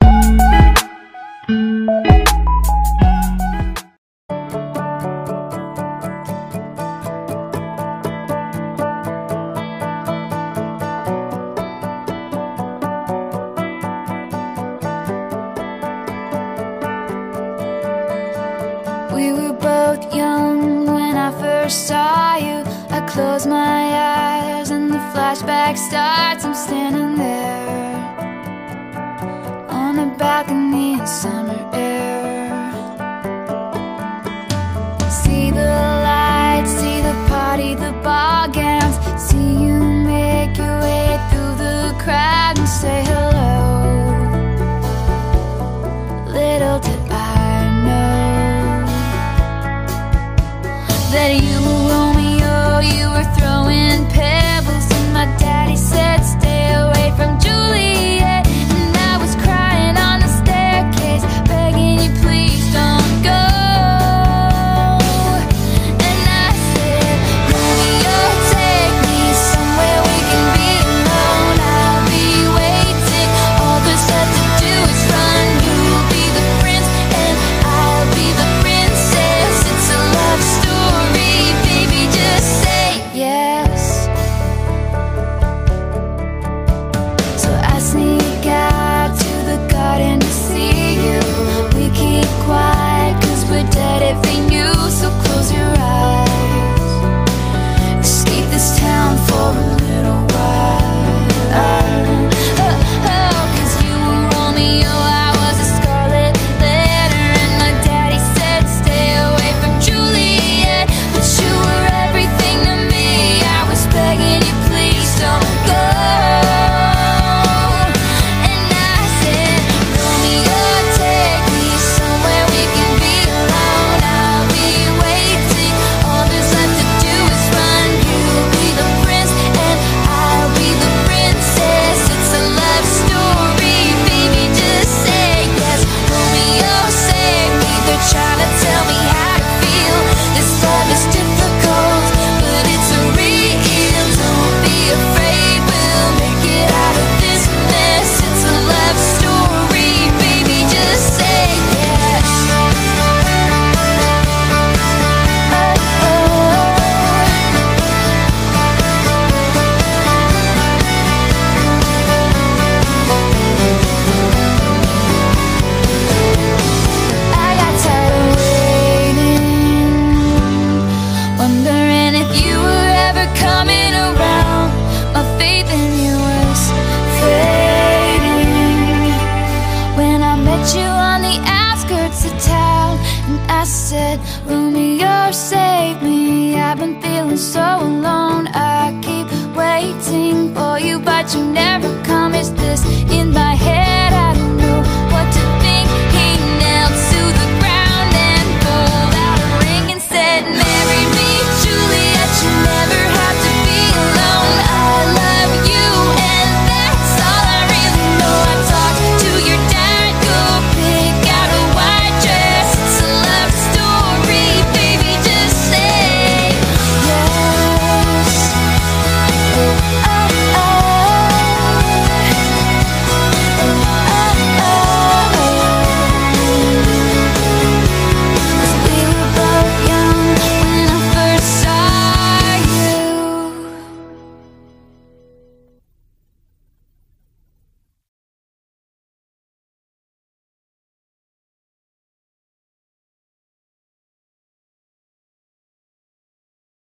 We were both young when I first saw you. I close my eyes and the flashback starts. I'm standing there on a balcony in summer air. See the lights, see the party, the ball gowns. See you make your way through the crowd and say hello. Little did I know that you were Romeo, you were throwing pebbles, and my daddy said stay away from Juliet. And I was crying on the staircase, begging you please don't go. And I said, Romeo, take me somewhere we can be alone. I'll be waiting, all there's left to do is run. You'll be the prince and I'll be the princess. It's a love story, baby, just say yes. So I sneak out to the garden to see you. We keep quiet cause we're dead if they knew. So close your eyes, escape this town for a little while. Cause you were Romeo, I was a scarlet letter, and my daddy said stay away from Juliet. But you were everything to me, I was begging you please don't go. And I said, Romeo, take me somewhere we can be alone. I'll be waiting, all there's left to do is run. You'll be the prince and I'll be the princess. It's a love story, baby, just say yes. Romeo, save me, they're trying to tell me how to feel. This love is difficult, but it's real. Don't be afraid, we'll make it out of this mess. It's a love story, baby, just say yes. I got tired of waiting, wondering if you were ever coming around. My faith in you was fading when I met you on the outskirts of town. And I said, Romeo, save me, I've been feeling so alone. I keep waiting for you, but you never come. Is this in my head?